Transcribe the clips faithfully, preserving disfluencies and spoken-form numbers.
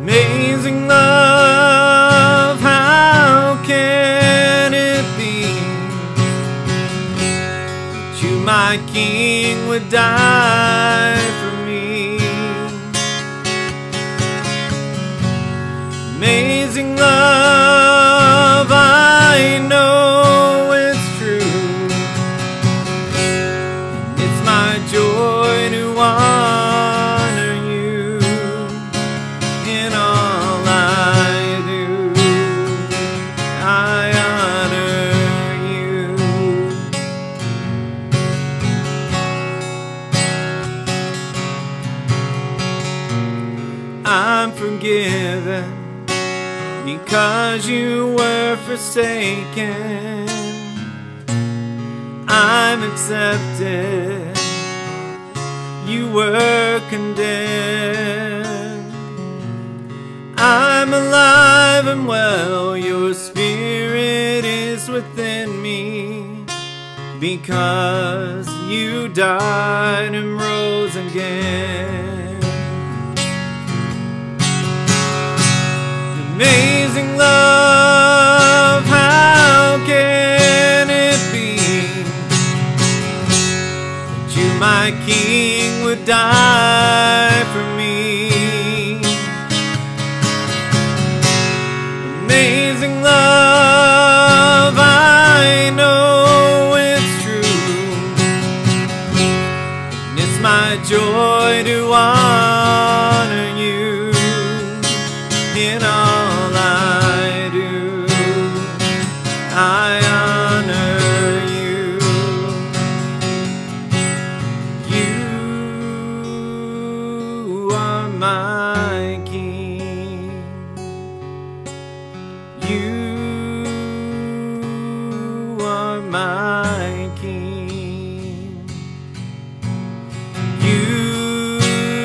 Amazing love, how can it be that you, my King, would die for me? Amazing love, I know it's true, and it's my joy to honor you in all I do. I honor you. I'm forgiven because you were forsaken. I'm accepted, you were condemned. I'm alive and well, your spirit is within me, because you died and rose again. Amazing love, how can it be that you, my King, would die for me? Amazing love, I know it's true, and it's my joy to honor you in all I do. I honor you. You are my King. You are my King. You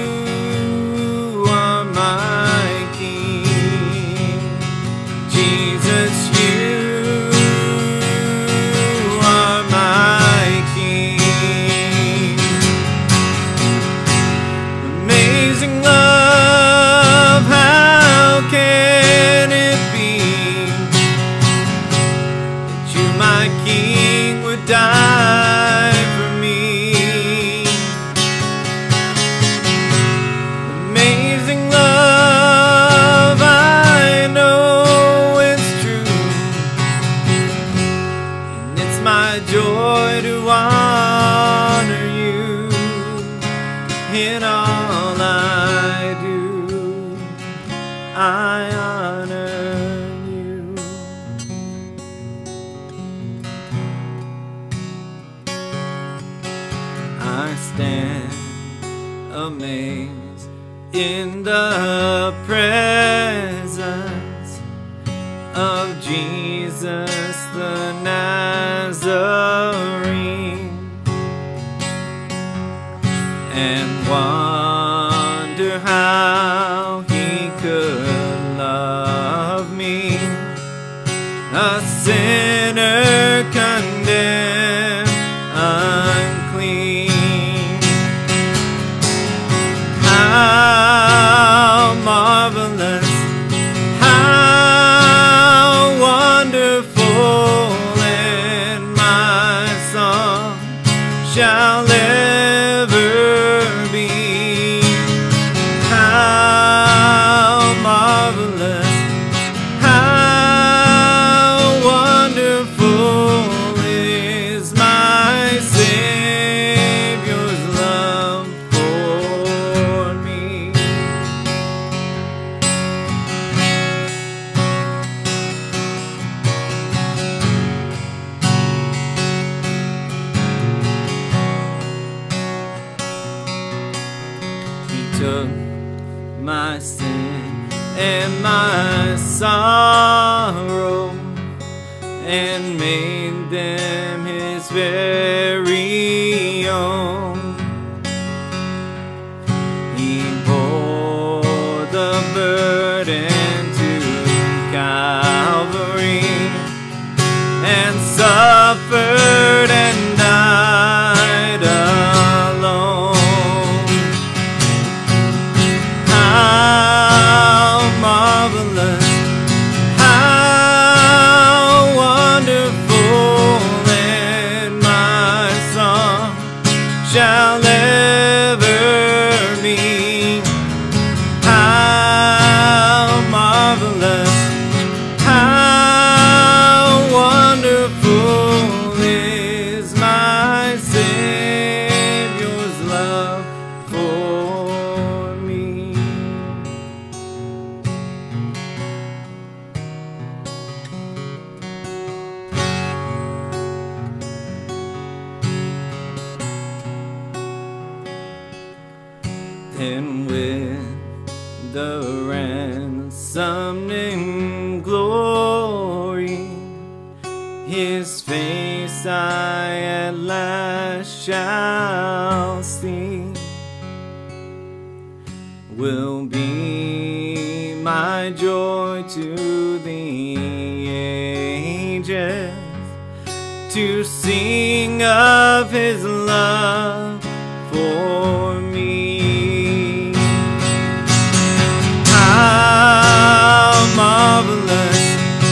are my King. Jesus, you are my King. Amazing love, how can it be that you, my King, would die for me? Amazing love, I know it's true, and it's my joy to honor you in all I do. I honor you. I stand amazed in the presence of Jesus the Nazarene, and wonder how he could love me, a sinner condemned unclean. How marvelous, how wonderful, and my song shall ever be. How marvelous, how wonderful is my Savior's love for me. He took my sin and my sorrow and made them his very own. He bore the burden to Calvary and suffered and died alone. How the ransom in glory. His face I at last shall see, will be my joy to the ages, to sing of His love for me. How marvelous,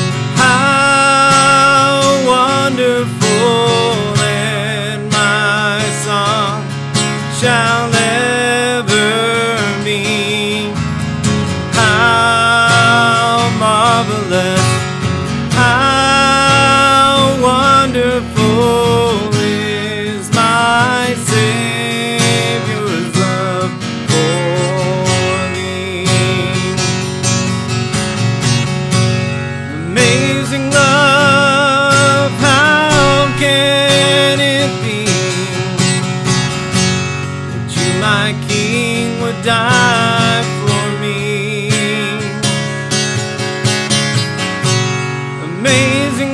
how wonderful, and my song shall ever be. How marvelous, how wonderful is my Savior's love for me. Amazing love, how can it be that you, my King, would die for me? Amazing